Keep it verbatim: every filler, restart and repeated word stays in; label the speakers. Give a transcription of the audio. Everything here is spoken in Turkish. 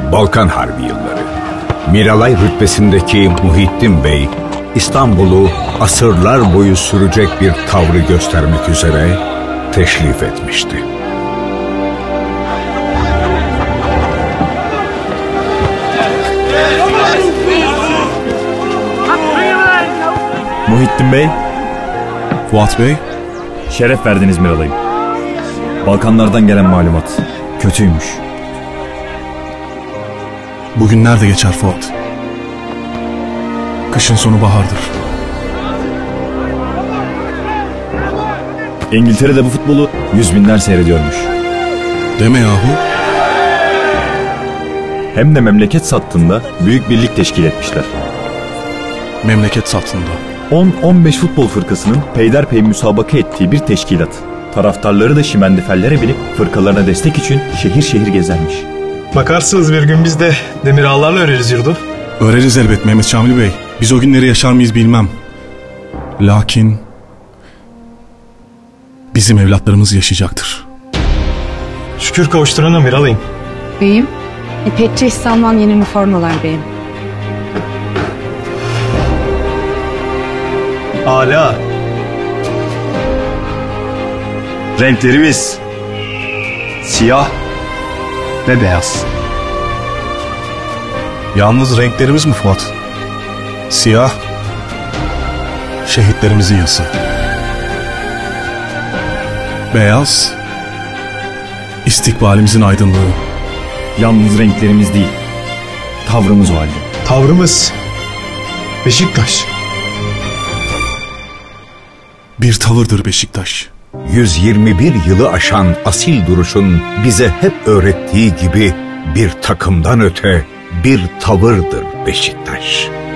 Speaker 1: Balkan Harbi yılları. Miralay rütbesindeki Muhittin Bey, İstanbul'u asırlar boyu sürecek bir tavrı göstermek üzere teşrif etmişti.
Speaker 2: Muhittin Bey,
Speaker 3: Fuat Bey,
Speaker 2: şeref verdiniz Miralay'ım. Balkanlardan gelen malumat kötüymüş.
Speaker 3: Bugünler de geçer Fuat. Kışın sonu bahardır.
Speaker 2: İngiltere'de bu futbolu yüz binler seyrediyormuş.
Speaker 3: Deme yahu.
Speaker 2: Hem de memleket sattığında büyük birlik teşkil etmişler.
Speaker 3: Memleket sattığında.
Speaker 2: on on beş futbol fırkasının peyderpey müsabaka ettiği bir teşkilat. Taraftarları da şimendifellere binip fırkalarına destek için şehir şehir gezermiş.
Speaker 4: Bakarsınız bir gün biz de demir ağlarla öreriz yurdu.
Speaker 3: Öreriz elbet Mehmet Şamil Bey. Biz o günleri yaşar mıyız bilmem. Lakin bizim evlatlarımız yaşayacaktır.
Speaker 4: Şükür kavuşturana Miralay'ım.
Speaker 5: Beyim, İpekçi İstanbul'dan yeni üniformalar beyim.
Speaker 4: Âlâ.
Speaker 2: Renklerimiz siyah ve beyaz.
Speaker 3: Yalnız renklerimiz mi Fuat? Siyah, şehitlerimizin yası. Beyaz, istikbalimizin aydınlığı.
Speaker 2: Yalnız renklerimiz değil, tavrımız o halde.
Speaker 4: Tavrımız Beşiktaş.
Speaker 3: Bir tavırdır Beşiktaş.
Speaker 1: yüz yirmi bir yılı aşan asil duruşun bize hep öğrettiği gibi bir takımdan öte bir tavırdır Beşiktaş.